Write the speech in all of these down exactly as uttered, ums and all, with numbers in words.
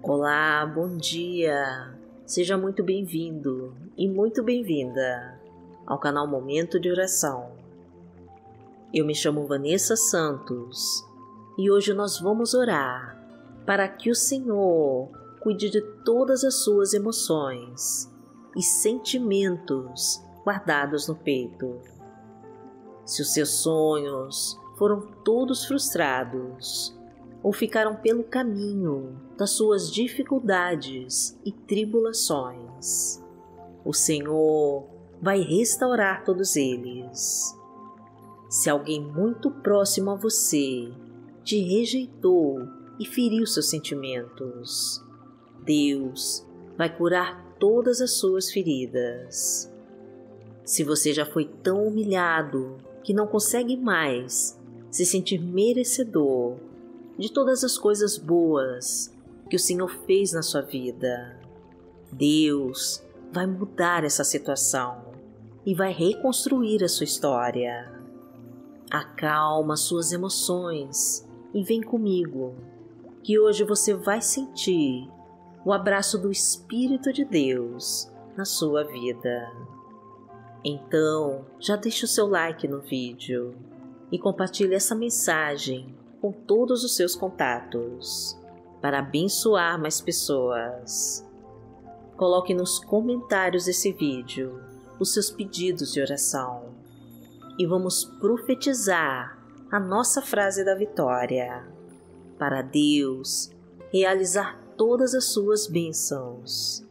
Olá, bom dia! Seja muito bem-vindo e muito bem-vinda ao canal Momento de Oração. Eu me chamo Vanessa Santos e hoje nós vamos orar para que o Senhor cuide de todas as suas emoções e sentimentos guardados no peito. Se os seus sonhos foram todos frustrados ou ficaram pelo caminho das suas dificuldades e tribulações, o Senhor vai restaurar todos eles. Se alguém muito próximo a você te rejeitou e feriu seus sentimentos, Deus vai curar todas as suas feridas. Se você já foi tão humilhado que não consegue mais se sentir merecedor de todas as coisas boas que o Senhor fez na sua vida, Deus vai mudar essa situação e vai reconstruir a sua história. Acalma suas emoções e vem comigo, que hoje você vai sentir o abraço do Espírito de Deus na sua vida. Então, já deixa o seu like no vídeo e compartilhe essa mensagem com todos os seus contatos, para abençoar mais pessoas. Coloque nos comentários desse vídeo os seus pedidos de oração e vamos profetizar a nossa frase da vitória, para Deus realizar todas as suas bênçãos.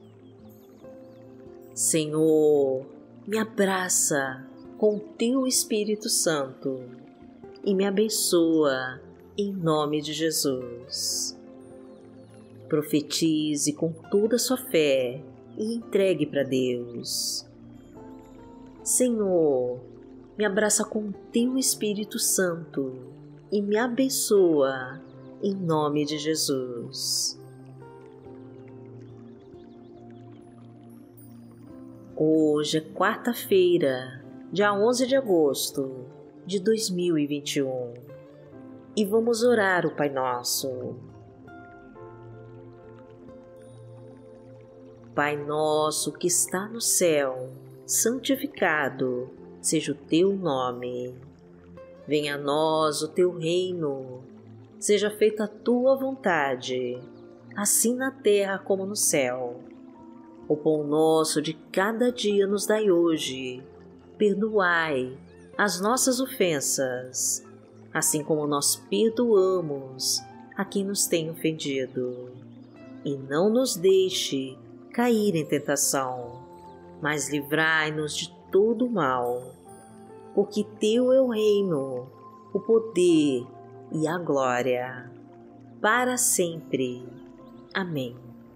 Senhor, me abraça com o Teu Espírito Santo e me abençoa em nome de Jesus. Profetize com toda a sua fé e entregue para Deus. Senhor, me abraça com o Teu Espírito Santo e me abençoa em nome de Jesus. Hoje é quarta-feira, dia onze de agosto de dois mil e vinte e um, e vamos orar o Pai Nosso. Pai nosso que está no céu, santificado seja o Teu nome. Venha a nós o Teu reino, seja feita a Tua vontade, assim na terra como no céu. O pão nosso de cada dia nos dai hoje. Perdoai as nossas ofensas, assim como nós perdoamos a quem nos tem ofendido. E não nos deixe cair em tentação, mas livrai-nos de todo o mal. Porque Teu é o reino, o poder e a glória, para sempre. Amém.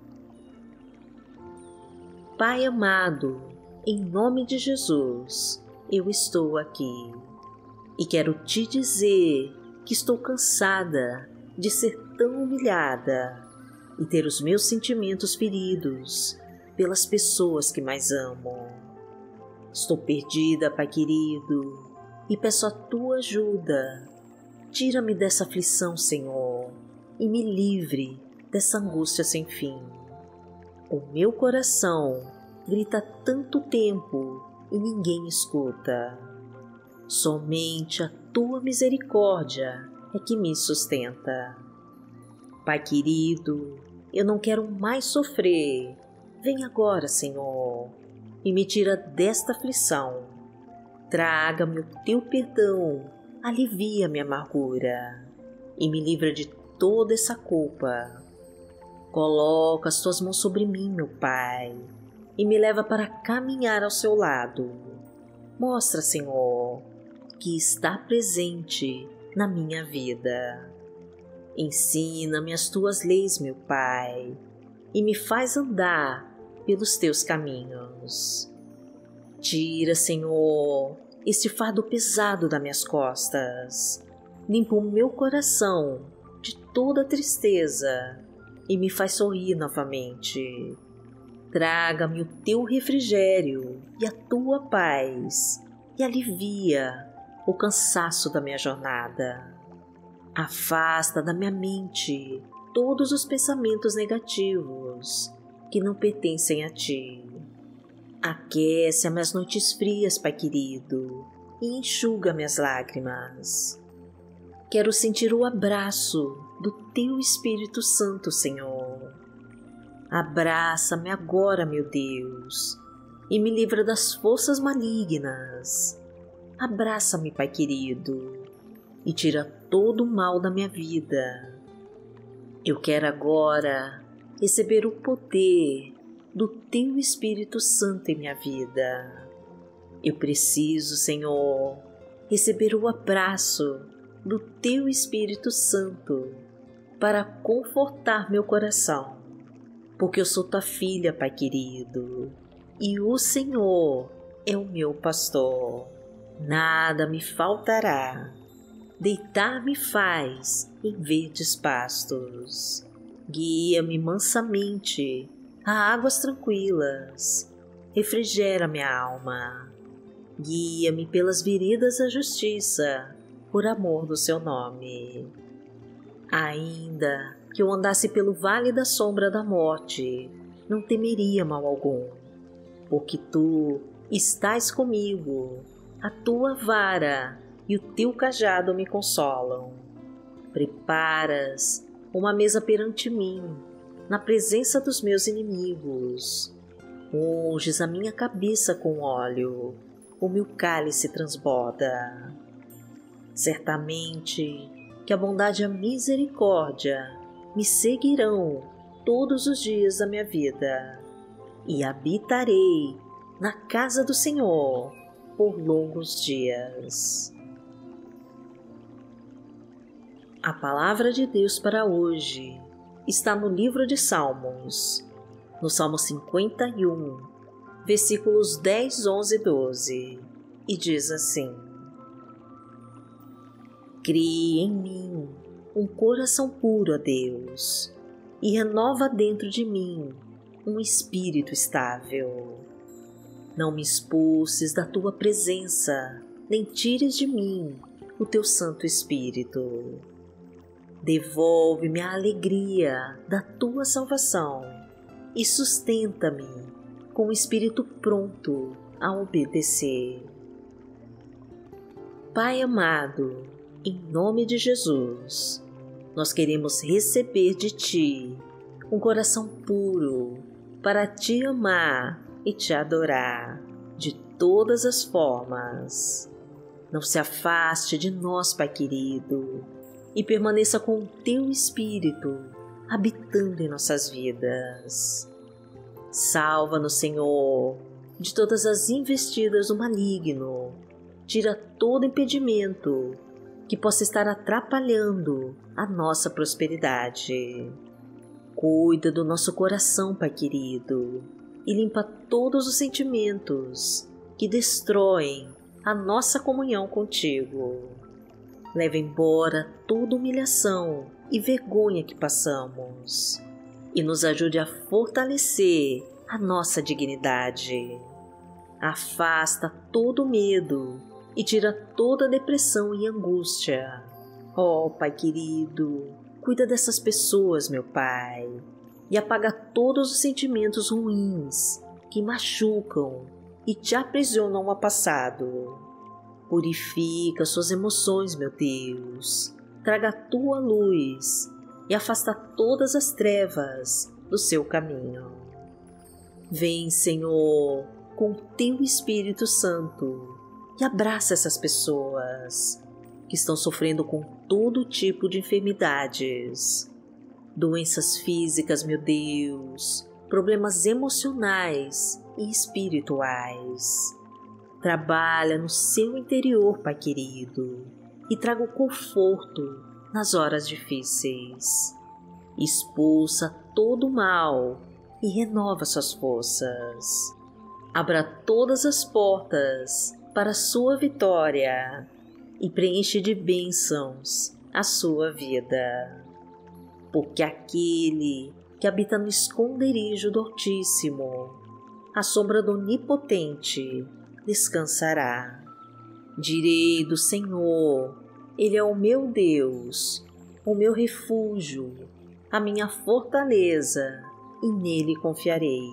Pai amado, em nome de Jesus, eu estou aqui e quero Te dizer que estou cansada de ser tão humilhada e ter os meus sentimentos feridos pelas pessoas que mais amo. Estou perdida, Pai querido, e peço a Tua ajuda. Tira-me dessa aflição, Senhor, e me livre dessa angústia sem fim. O meu coração grita há tanto tempo e ninguém escuta. Somente a Tua misericórdia é que me sustenta. Pai querido, eu não quero mais sofrer. Vem agora, Senhor, e me tira desta aflição. Traga-me o Teu perdão, alivia minha amargura e me livra de toda essa culpa. Coloca as Tuas mãos sobre mim, meu Pai, e me leva para caminhar ao Seu lado. Mostra, Senhor, que está presente na minha vida. Ensina-me as Tuas leis, meu Pai, e me faz andar pelos Teus caminhos. Tira, Senhor, este fardo pesado das minhas costas. Limpa o meu coração de toda tristeza e me faz sorrir novamente. Traga-me o Teu refrigério e a Tua paz e alivia o cansaço da minha jornada. Afasta da minha mente todos os pensamentos negativos que não pertencem a Ti. Aquece as minhas noites frias, Pai querido, e enxuga minhas lágrimas. Quero sentir o abraço do Teu Espírito Santo, Senhor. Abraça-me agora, meu Deus, e me livra das forças malignas. Abraça-me, Pai querido, e tira todo o mal da minha vida. Eu quero agora receber o poder do Teu Espírito Santo em minha vida. Eu preciso, Senhor, receber o abraço do Teu Espírito Santo para confortar meu coração, porque eu sou Tua filha, Pai querido, e o Senhor é o meu pastor. Nada me faltará. Deitar-me faz em verdes pastos. Guia-me mansamente a águas tranquilas. Refrigera minha alma. Guia-me pelas veredas da justiça, por amor do Seu nome. Ainda que eu andasse pelo vale da sombra da morte, não temeria mal algum, porque Tu estás comigo. A Tua vara e o Teu cajado me consolam. Preparas uma mesa perante mim, na presença dos meus inimigos. Unges a minha cabeça com óleo, o meu cálice transborda. Certamente que a bondade e a misericórdia me seguirão todos os dias da minha vida, e habitarei na casa do Senhor por longos dias. A palavra de Deus para hoje está no livro de Salmos, no Salmo cinquenta e um, versículos dez, onze e doze, e diz assim: Crie em mim um coração puro, ó Deus, e renova dentro de mim um espírito estável. Não me expulses da Tua presença, nem tires de mim o Teu Santo Espírito. Devolve-me a alegria da Tua salvação e sustenta-me com o espírito pronto a obedecer. Pai amado, em nome de Jesus, nós queremos receber de Ti um coração puro para Te amar e Te adorar de todas as formas. Não se afaste de nós, Pai querido, e permaneça com o Teu Espírito habitando em nossas vidas. Salva-nos, Senhor, de todas as investidas do maligno. Tira todo impedimento que possa estar atrapalhando a nossa prosperidade. Cuida do nosso coração, Pai querido, e limpa todos os sentimentos que destroem a nossa comunhão contigo. Leva embora toda humilhação e vergonha que passamos e nos ajude a fortalecer a nossa dignidade. Afasta todo medo e tira toda depressão e angústia. Ó, Pai querido, cuida dessas pessoas, meu Pai, e apaga todos os sentimentos ruins que machucam e te aprisionam ao passado. Purifica suas emoções, meu Deus. Traga a Tua luz e afasta todas as trevas do seu caminho. Vem, Senhor, com o Teu Espírito Santo e abraça essas pessoas que estão sofrendo com todo tipo de enfermidades, doenças físicas, meu Deus, problemas emocionais e espirituais. Trabalha no seu interior, Pai querido, e traga o conforto nas horas difíceis. Expulsa todo o mal e renova suas forças. Abra todas as portas para a sua vitória e preenche de bênçãos a sua vida. Porque aquele que habita no esconderijo do Altíssimo, à sombra do Onipotente, descansará. Direi do Senhor, Ele é o meu Deus, o meu refúgio, a minha fortaleza, e nele confiarei.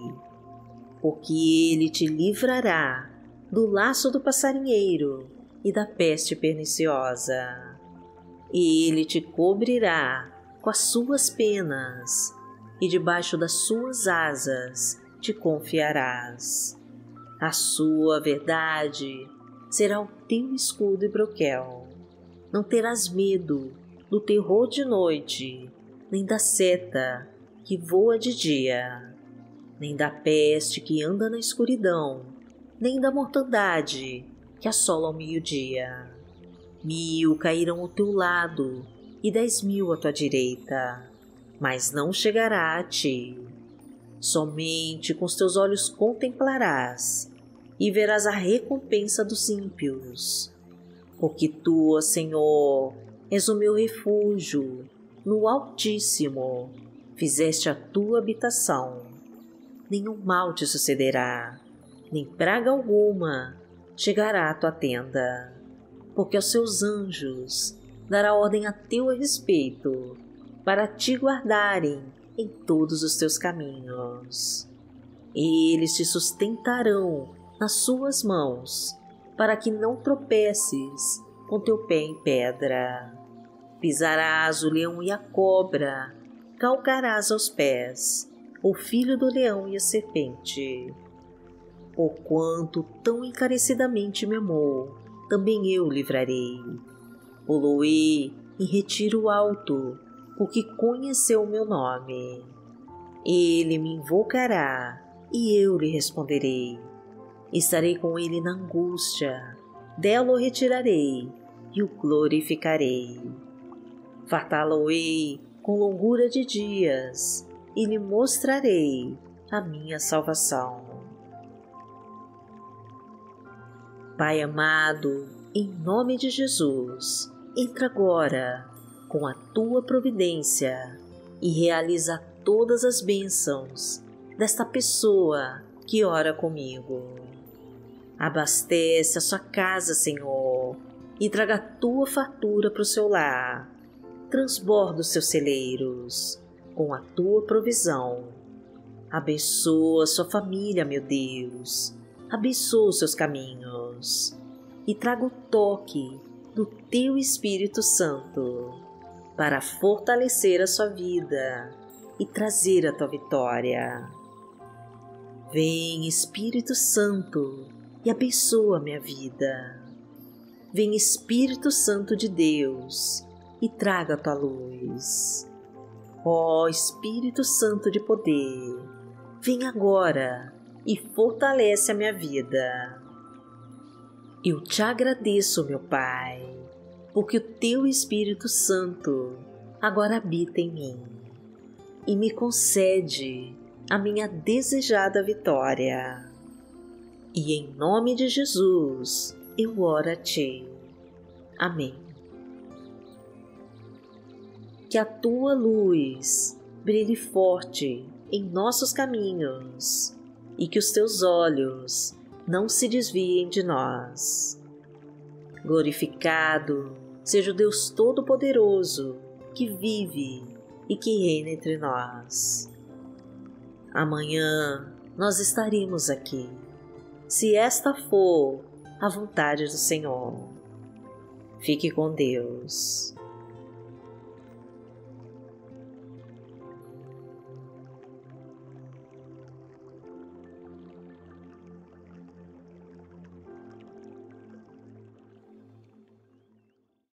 Porque ele te livrará do laço do passarinheiro e da peste perniciosa. Ele te cobrirá com as suas penas, e debaixo das suas asas te confiarás. A sua verdade será o teu escudo e broquel. Não terás medo do terror de noite, nem da seta que voa de dia, nem da peste que anda na escuridão, nem da mortandade que assola ao meio-dia. Mil cairão ao teu lado e dez mil à tua direita, mas não chegará a ti. Somente com os teus olhos contemplarás e verás a recompensa dos ímpios. Porque tu, ó Senhor, és o meu refúgio, no Altíssimo fizeste a tua habitação. Nenhum mal te sucederá, nem praga alguma chegará à tua tenda, porque aos seus anjos dará ordem a teu respeito, para te guardarem em todos os teus caminhos. Eles te sustentarão nas suas mãos, para que não tropeces com teu pé em pedra. Pisarás o leão e a cobra, calcarás aos pés o filho do leão e a serpente. Porquanto tão encarecidamente me amou, também eu o livrarei. Poloei em retiro alto, porque conheceu o meu nome. Ele me invocará, e eu lhe responderei. Estarei com ele na angústia, dela o retirarei, e o glorificarei. Fartá-lo-ei com longura de dias, e lhe mostrarei a minha salvação. Pai amado, em nome de Jesus, entra agora com a tua providência e realiza todas as bênçãos desta pessoa que ora comigo. Abastece a sua casa, Senhor, e traga a tua fartura para o seu lar. Transborda os seus celeiros com a tua provisão. Abençoa sua família, meu Deus. Abençoa os seus caminhos e traga o toque do teu Espírito Santo para fortalecer a sua vida e trazer a tua vitória. Vem, Espírito Santo, e abençoa a minha vida. Vem, Espírito Santo de Deus, e traga a tua luz. Ó Espírito Santo de poder, vem agora e fortalece a minha vida. Eu te agradeço, meu Pai, porque o teu Espírito Santo agora habita em mim e me concede a minha desejada vitória. E em nome de Jesus eu oro a ti. Amém. Que a tua luz brilhe forte em nossos caminhos e que os teus olhos não se desviem de nós. Glorificado seja o Deus Todo-Poderoso que vive e que reina entre nós. Amanhã nós estaremos aqui, se esta for a vontade do Senhor. Fique com Deus.